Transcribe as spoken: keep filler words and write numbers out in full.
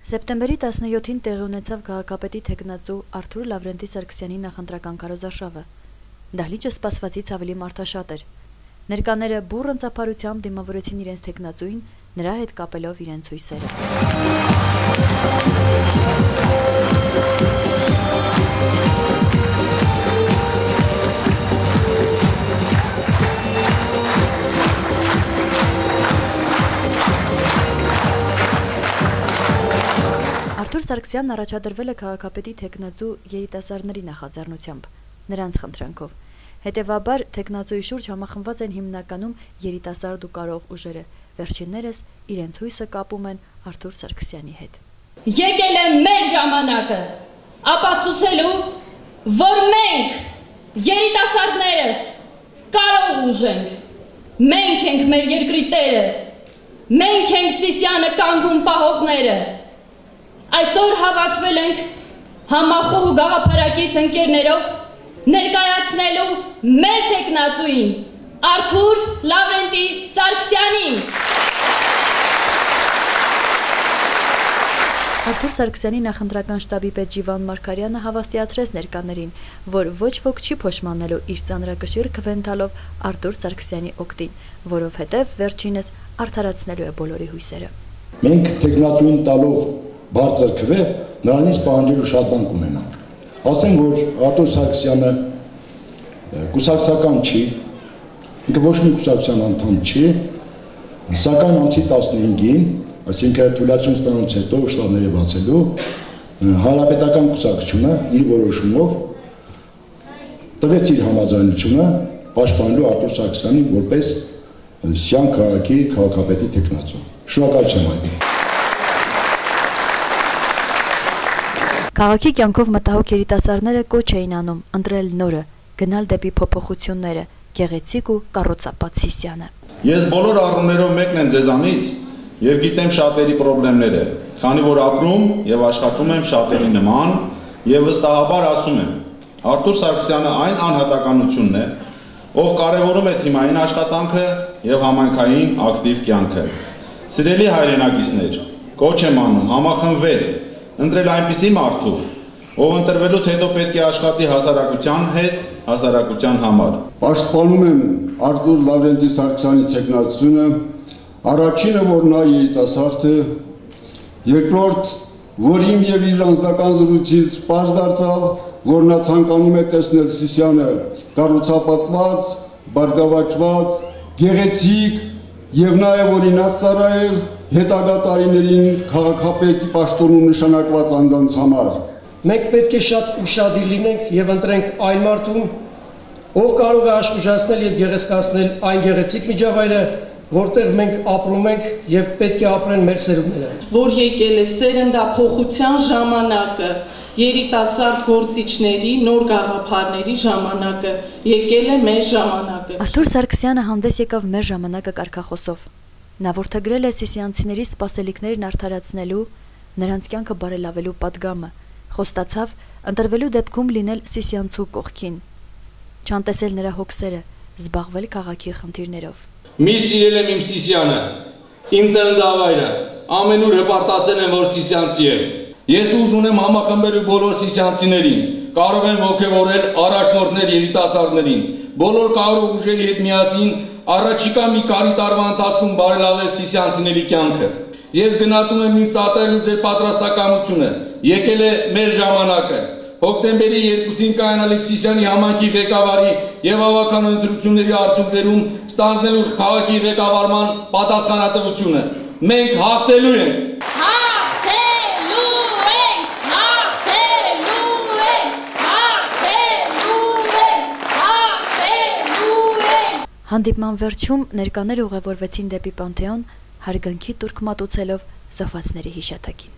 Սեպտեմբերի տասնյոթին տեղի ունեցավ քաղաքապետի թեկնածու Արթուր Լավրենտի Սարգսյանի նախընտրական կարոզարշավը։ Դահլիճը սպասվածից ավելի մարդաշատ էր։ Ներկաները բուռն ծափարությամբ դիմավորեցին իրենց թեկնածուին, նրա հետ կապելով իրենց հույսերը։ Արթուր Սարգսյանն առաջադրվել է քաղաքապետի թեկնածու երիտասարդների նախաձեռնությամբ, նրանց խնդրանքով։ Հետևաբար թեկնածուի շուրջ համախմբված են հիմնականում երիտասարդ ու կարող ուժերը, վերջիններս իրենց հույսը կապում են Արթուր Սարգսյանի հետ։ Եկել է մեր ժամանակը ապացուցելու, որ մենք երիտասարդներս կարող ուժ ենք, մենք ենք մեր երկրի տերը, մենք ենք Սիսիանը կանգուն պահողները։ Այսօր հավաքվել ենք համախոհ ու գաղափարակից ընկերներով ներկայացնելու մեր թեկնածուին Արթուր Լավրենտի Սարգսյանին։ Արթուր Սարգսյանի նախընտրական շտաբի պետ Ջիվան Մարգարյանը հավաստիացրեց ներկաներին, որ ոչ ոք չի փոշմանելու իր ծանրակշիռ քվենթալով Արթուր Սարգսյանի օգտին, որովհետև վերջինս արդարացնելու է բոլորի հույսերը։ Մենք թեկնածուին տալով բարձր քվե, նրանից պահանջելու շատ բան կունենանք։ Ասենք, որ Արթուր Սարգսյանը կուսակցական չի, ինքը ոչ մի կուսակցության անդամ չի, սակայն ամսի տասնհինգին, այսինքն թույլատություն ստանալուց հետո շտաբները բացելու, հանրապետական կուսակցությունը իր որոշումով տվեց իր համաձայնությունը պաշտպանելու Արթուր Սարգսյանին որպես Սիան քաղաքի քաղաքապետի թեկնածու։ Շնորհակալություն այդին։ Քաղաքի կյանքով մտահոգ երիտասարդները կոչ էին անում ընտրել նորը, գնալ դեպի փոփոխությունները, գեղեցիկ ու կառուցապատ Սիսիանը։ Ես բոլոր առումներով մեկն եմ ձեզանից եւ գիտեմ շատերի խնդիրները, քանի որ ապրում եւ աշխատում եմ շատերի նման եւ վստահաբար ասում եմ, Արթուր Սարգսյանը այն անհատականությունն է, ով կարևորում է թիմային աշխատանքը եւ համայնքային ակտիվ կյանքը։ Սիրելի հայրենակիցներ, կոչ եմ անում համախմբվել, ընտրել այնպիսի մարդու, ով ընտրվելուց հետո պետք է աշխատի հասարակության հետ, հասարակության համար։ Պաշտպանում եմ Արթուր Լավրենտի Սարգսյանի թեկնածությունը, առաջինը, որ նա երիտասարդ է, երկրորդ, որ իմ եւ իր անձնական զրույցից պարզ դարձավ, որ նա ցանկանում է տեսնել Սիսիանը կառուցապատված, բարգավաճված, գեղեցիկ եւ նաեւ օրինակ ծառայել հետագա տարիներին քաղաքապետի պաշտոնում նշանակված անձանց համար։ Մենք պետք է շատ ուշադիր լինենք եւ ընտրենք այն մարդուն, ով կարող է աշխուժացնել եւ գեղեցկացնել այն գեղեցիկ միջավայրը, որտեղ մենք ապրում ենք եւ պետք է ապրեն մեր սերունդները։ Որ եկել է սերնդափոխության ժամանակը, երիտասարդ գործիչների, նոր գաղափարների ժամանակը, եկել է մեր ժամանակը։ Արթուր Սարգսյանը հանդես եկավ մեր ժամանակը կարգախոսով։ Նա որդեգրել է սիսիանցիների սպասելիքներն արդարացնելու, նրանց կյանքը բարելավելու պատգամը, խոստացավ ընտրվելու դեպքում լինել սիսիանցու կողքին, չանտեսել նրա հոգսերը, զբաղվել քաղաքի խնդիրներով։ Միշտ սիրել եմ իմ Սիսիանը, իմ ծննդավայրը, ամենուր հպարտացել եմ, որ սիսիանցի եմ։ Ես ուժ ունեմ համախմբելու բոլոր սիսիանցիներին, կարող եմ ոգևորել առաջնորդներ երիտասարդներին, բոլոր կարող ուժերի հետ միասին առաջիկա մի կարի տարվա ընթացքում բարելավել սիսիանցիների կյանքը։ Ես գնահատում եմ ինձ սատարելու ձեր պատրաստակամությունը, եկել է մեր ժամանակը։ Հոկտեմբերի երկուսին կայանալիք Սիսիանի համայնքի ղեկավարի եւ ավականու ընտրությունների արդյունքներում ստանձնելու քաղաքի ղեկավարման պատասխանատվությունը։ Մենք հաղթելու ենք։ Հաղթելու ենք, հաղթելու ենք, հաղթելու ենք, հաղթելու ենք։ Հանդիպման վերջում ներկաները ուղևորվեցին դեպի Պանթեոն, հարգանքի տուրք մատուցելով զոհվածների հիշատակին։